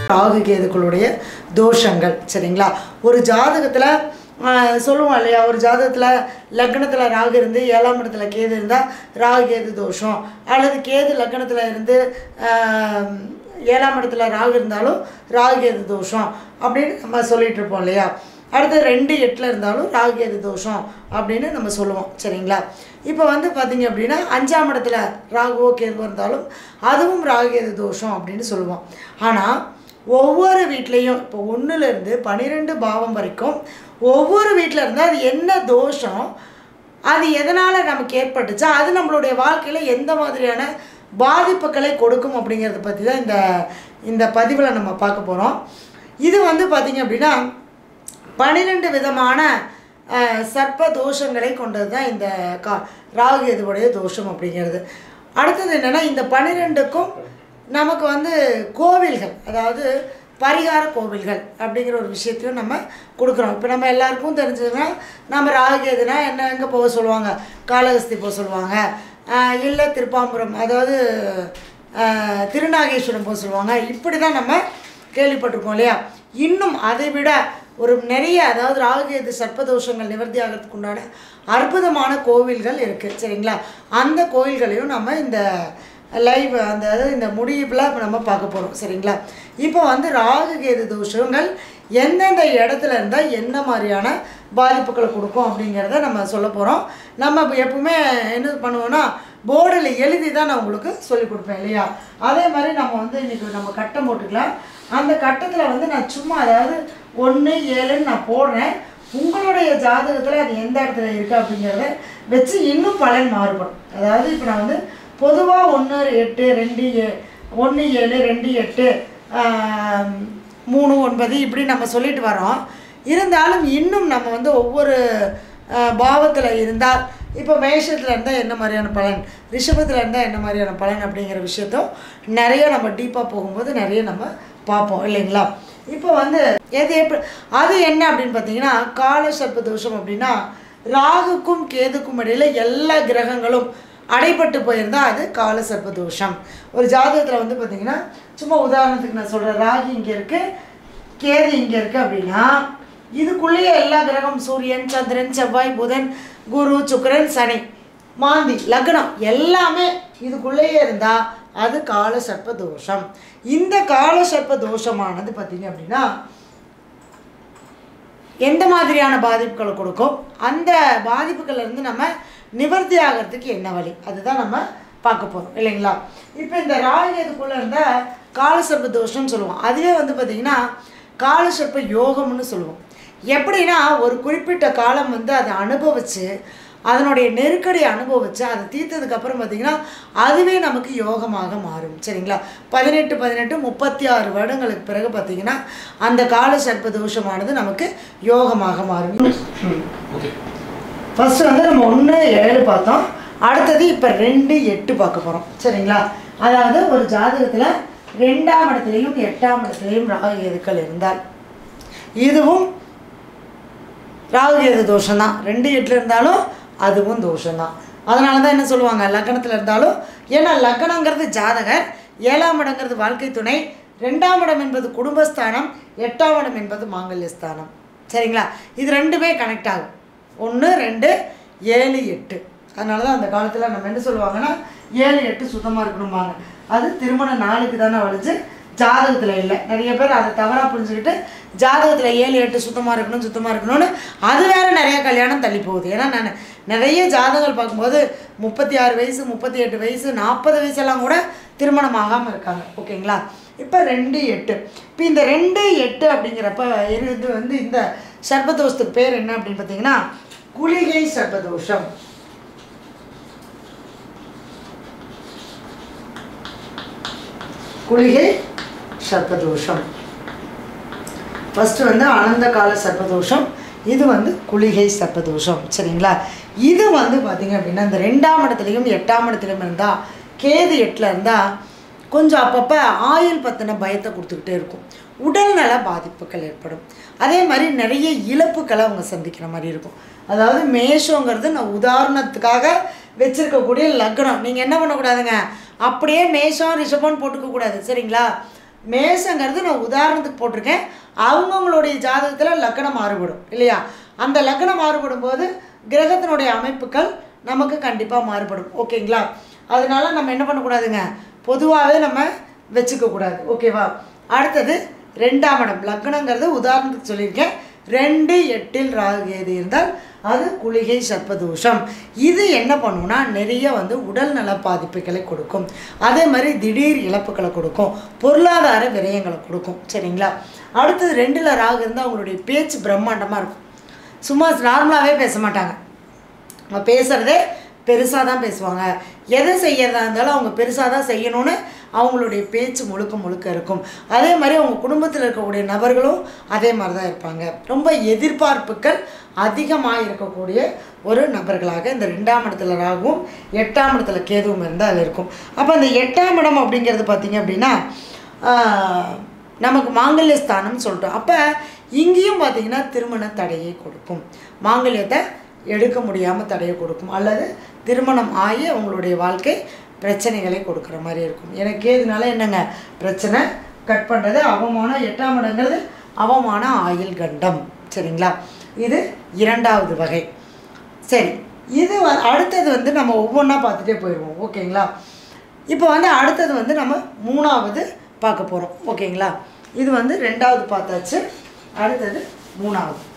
ராகு கேதுக்களுடைய தோஷங்கள் சரிங்களா. ஒரு ஜாதகத்தில் சொல்லுவோம் இல்லையா, ஒரு ஜாதகத்தில் லக்னத்தில் ராகு இருந்து 7ஆம் இடத்துல கேது இருந்தால் ராகு கேது தோஷம், அல்லது கேது லக்னத்தில் இருந்து 7ஆம் இடத்துல ராகு இருந்தாலும் ராகு கேது தோஷம் அப்படின்னு நம்ம சொல்லிகிட்டு இருப்போம் இல்லையா. அடுத்து 2-8 இருந்தாலும் ராகு கேது தோஷம் அப்படின்னு நம்ம சொல்லுவோம் சரிங்களா. இப்போ வந்து பார்த்திங்க அப்படின்னா 5ஆம் இடத்துல ராகுவோ கேதுவோ இருந்தாலும் அதுவும் ராகு கேது தோஷம் அப்படின்னு சொல்லுவோம். ஆனால் ஒவ்வொரு வீட்லேயும் இப்போ 1லேருந்து 12 பாவம் வரைக்கும் ஒவ்வொரு வீட்டில் இருந்தால் அது என்ன தோஷம், அது எதனால் நமக்கு ஏற்பட்டுச்சா, அது நம்மளுடைய வாழ்க்கையில் எந்த மாதிரியான பாதிப்புகளை கொடுக்கும் அப்படிங்கிறத பற்றி தான் இந்த பதிவில் நம்ம பார்க்க போகிறோம். இது வந்து பார்த்திங்க அப்படின்னா 12 விதமான சர்ப்ப தோஷங்களை கொண்டது தான் இந்த ராகு கேதுவுடைய தோஷம் அப்படிங்கிறது. அடுத்தது என்னென்னா, இந்த 12க்கும் நமக்கு வந்து கோவில்கள், அதாவது பரிகார கோவில்கள் அப்படிங்கிற ஒரு விஷயத்தையும் நம்ம கொடுக்குறோம். இப்போ நம்ம எல்லாருக்கும் தெரிஞ்சதுன்னா, நம்ம ராகு கேதுனா என்ன எங்கே போக சொல்லுவாங்க, காளஹஸ்தி போக சொல்லுவாங்க, இல்லை திருப்பாம்புரம் அதாவது திருநாகேஸ்வரம் போக சொல்லுவாங்க. இப்படி தான் நம்ம கேள்விப்பட்டிருக்கோம் இல்லையா. இன்னும் அதை விட ஒரு நிறைய, அதாவது ராகு கேது சர்ப்பதோஷங்கள் நிவர்த்தி ஆகிறதுக்கு உண்டான அற்புதமான கோவில்கள் இருக்குது சரிங்களா. அந்த கோவில்களையும் நம்ம இந்த லைவ் அதாவது இந்த முடிவில் நம்ம பார்க்க போகிறோம் சரிங்களா. இப்போ வந்து ராகு கேது தோஷங்கள் எந்தெந்த இடத்துல இருந்தால் என்ன மாதிரியான பாதிப்புகளை கொடுக்கும் அப்படிங்கிறத நம்ம சொல்ல போகிறோம். நம்ம எப்பவுமே என்ன பண்ணுவோன்னா, போர்டில் எழுதி தான் நான் உங்களுக்கு சொல்லிக் கொடுப்பேன் இல்லையா. அதே மாதிரி நம்ம வந்து இன்றைக்கி நம்ம கட்டம் போட்டுக்கலாம். அந்த கட்டத்தில் வந்து நான் சும்மா அதாவது 1, 7ன்னு நான் போடுறேன். உங்களுடைய ஜாதகத்தில் அது எந்த இடத்துல இருக்குது அப்படிங்கிறத வச்சு இன்னும் பலன் மாறுபடும். அதாவது இப்போ நான் வந்து பொதுவாக 1, 8, 2, 1, 7, 2, 8, 3, 9 இப்படி நம்ம சொல்லிட்டு வரோம். இருந்தாலும் இன்னும் நம்ம வந்து ஒவ்வொரு பாவத்தில் இருந்தால், இப்போ மேஷத்தில் இருந்தால் என்ன மாதிரியான பலன், ரிஷபத்தில் இருந்தால் என்ன மாதிரியான பலன் அப்படிங்கிற விஷயத்தும் நிறைய நம்ம டீப்பாக போகும்போது நிறைய நம்ம பார்ப்போம் இல்லைங்களா. இப்போ வந்து அது என்ன அப்படின்னு பார்த்தீங்கன்னா, கால சர்ப்ப தோஷம் அப்படின்னா ராகுக்கும் கேதுக்கும் இடையில் எல்லா கிரகங்களும் அடைப்பட்டு போயிருந்தால் அது கால சர்ப்ப தோஷம். ஒரு ஜாதகத்தில் வந்து பார்த்திங்கன்னா, சும்மா உதாரணத்துக்கு நான் சொல்கிறேன், ராகு இங்கே இருக்குது, கேது இங்கே இருக்குது அப்படின்னா இதுக்குள்ளேயே எல்லா கிரகம் சூரியன், சந்திரன், செவ்வாய், புதன், குரு, சுக்கிரன், சனி, மாந்தி, லக்னம் எல்லாமே இதுக்குள்ளேயே இருந்தால் அது கால சர்ப்ப தோஷம். இந்த கால சர்ப்ப தோஷமானது பார்த்திங்க அப்படின்னா எந்த மாதிரியான பாதிப்புகளை கொடுக்கும், அந்த பாதிப்புகள்லேருந்து நம்ம நிவர்த்தி ஆகிறதுக்கு என்ன வழி, அதுதான் நம்ம பார்க்க போகிறோம் இல்லைங்களா. இப்போ இந்த ராகு கேதுக்குள்ளே இருந்தால் காலசர்ப்ப தோஷம்னு சொல்லுவோம். அதுவே வந்து பார்த்திங்கன்னா காலசர்ப்ப யோகம்னு சொல்லுவோம். எப்படின்னா, ஒரு குறிப்பிட்ட காலம் வந்து அதை அனுபவித்து அதனுடைய நெருக்கடி அனுபவித்து அதை தீர்த்ததுக்கப்புறம் பார்த்திங்கன்னா அதுவே நமக்கு யோகமாக மாறும் சரிங்களா. 18 36 வருடங்களுக்கு பிறகு பார்த்திங்கன்னா அந்த கால சர்ப்ப தோஷமானது நமக்கு யோகமாக மாறும். ஃபஸ்ட்டு வந்து நம்ம 1, 7 பார்த்தோம். அடுத்தது இப்போ 2, 8 பார்க்க போகிறோம் சரிங்களா. அதாவது ஒரு ஜாதகத்தில் 2ஆம் இடத்துலையும் 8ஆம் இடத்துலையும் ராகு கேதுக்கள் இருந்தால் இதுவும் ராகு கேது தோஷம்தான். 2, 8 இருந்தாலும் அதுவும் தோஷம்தான். அதனால தான் என்ன சொல்லுவாங்க, லக்னத்தில் இருந்தாலும், ஏன்னா லக்னங்கிறது ஜாதகர், 7ஆம் இடங்கிறது வாழ்க்கை துணை, 2ஆம் இடம் என்பது குடும்பஸ்தானம், 8ஆம் இடம் என்பது மாங்கல்யஸ்தானம் சரிங்களா. இது ரெண்டுமே கனெக்ட் ஆகும். 1, 2, 7, 8. அதனால தான் அந்த காலத்தில் நம்ம என்ன சொல்லுவாங்கன்னா 7, 8 சுத்தமாக இருக்கணும்பாங்க. அது திருமண நாளுக்கு தானே வலிச்சு, ஜாதகத்தில் இல்லை. நிறைய பேர் அதை தவறாக புரிஞ்சுக்கிட்டு ஜாதகத்தில் 7, 8 சுத்தமாக இருக்கணும்னு அது வேறு நிறைய கல்யாணம் தள்ளி போகுது. ஏன்னா நான் நிறைய ஜாதகங்கள் பார்க்கும்போது 36 வயசு, 38 வயசு, 40 வயசெல்லாம் கூட திருமணம் ஆகாமல் இருக்காங்க ஓகேங்களா. இப்போ 2, 8. இப்போ இந்த 2, 8 அப்படிங்கிறப்ப இது வந்து இந்த சர்ப்பதோஷத்துக்கு பேர் என்ன அப்படின்னு பார்த்தீங்கன்னா குளிகை சர்ப்பதோஷம். குளிகை சர்ப்பதோஷம் ஃபஸ்ட்டு வந்து அனந்த கால சர்ப்பதோஷம், இது வந்து குளிகை சர்ப்பதோஷம் சரிங்களா. இது வந்து பார்த்திங்க அப்படின்னா இந்த 2ஆம் இடத்துலையும் 8ஆம் இடத்துலையும் இருந்தால், கேது 8ல் இருந்தால் கொஞ்சம் அப்பப்போ ஆயுள் பற்றின பயத்தை கொடுத்துக்கிட்டே இருக்கும். உடல்நல பாதிப்புகள் ஏற்படும். அதே மாதிரி நிறைய இழப்புக்களை அவங்க சந்திக்கிற மாதிரி இருக்கும். அதாவது மேஷங்கிறது நான் உதாரணத்துக்காக வச்சுருக்கக்கூடிய லக்னம். நீங்கள் என்ன பண்ணக்கூடாதுங்க, அப்படியே மேஷம் ரிஷபம்னு போட்டுக்கக்கூடாது சரிங்களா. மேஷங்கிறது நான் உதாரணத்துக்கு போட்டிருக்கேன். அவங்கவுங்களுடைய ஜாதகத்தில் லக்னம் மாறுபடும் இல்லையா? அந்த லக்னம் மாறுபடும் போது கிரகத்தினுடைய அமைப்புகள் நமக்கு கண்டிப்பாக மாறுபடும். ஓகேங்களா? அதனால நம்ம என்ன பண்ணக்கூடாதுங்க, பொதுவாகவே நம்ம வச்சுக்கக்கூடாது. ஓகேவா? அடுத்தது 2ஆம் இடம். லக்னங்கிறது உதாரணத்துக்கு சொல்லியிருக்கேன். 2 8 ராகு கேது இருந்தால் அது குளிகை சர்ப்பதோஷம். இது என்ன பண்ணுன்னா நிறைய உடல் நல பாதிப்புகளை கொடுக்கும். அதே மாதிரி திடீர் இழப்புகளை கொடுக்கும், பொருளாதார விரயங்களை கொடுக்கும். சரிங்களா? அடுத்தது 2ல் ராகு இருந்தால் அவங்களுடைய பேச்சு பிரம்மாண்டமாக இருக்கும். சும்மா நார்மலாகவே பேச மாட்டாங்க. அவங்க பேசுகிறதே பெருசாக தான் பேசுவாங்க. எதை செய்யறதா இருந்தாலும் அவங்க பெருசாக தான் செய்யணும்னு அவங்களுடைய பேச்சு முழுக்க முழுக்க இருக்கும். அதே மாதிரி அவங்க குடும்பத்தில் இருக்கக்கூடிய நபர்களும் அதே மாதிரி தான் இருப்பாங்க. ரொம்ப எதிர்பார்ப்புகள் அதிகமாக இருக்கக்கூடிய ஒரு நபர்களாக இந்த 2ஆம் இடத்துல ராகுவும் 8ஆம் இடத்துல கேதுவும் இருந்தால் அதில் இருக்கும். அப்போ அந்த 8ஆம் இடம் அப்படிங்கிறது பார்த்திங்க அப்படின்னா நமக்கு மாங்கல்ய ஸ்தானம்னு சொல்லிட்டோம். அப்போ இங்கேயும் பார்த்திங்கன்னா திருமண தடையை கொடுக்கும். மாங்கல்யத்தை எடுக்க முடியாமல் தடையை கொடுக்கும், அல்லது திருமணம் ஆகி அவங்களுடைய வாழ்க்கை பிரச்சனைகளை கொடுக்குற மாதிரி இருக்கும். எனக்கு கேதுனால என்னங்க பிரச்சனை, கட் பண்ணுறது, அவமானம். 8ஆம் இடங்கிறது அவமான ஆயுள் கண்டம். சரிங்களா? இது 2வது வகை. சரி, இது அடுத்தது நம்ம ஒவ்வொன்றா பார்த்துட்டே போயிடுவோம். ஓகேங்களா? இப்போ அடுத்தது நம்ம 3வது பார்க்க போகிறோம். ஓகேங்களா? இது 2வது பார்த்தாச்சு. அடுத்தது 3வது.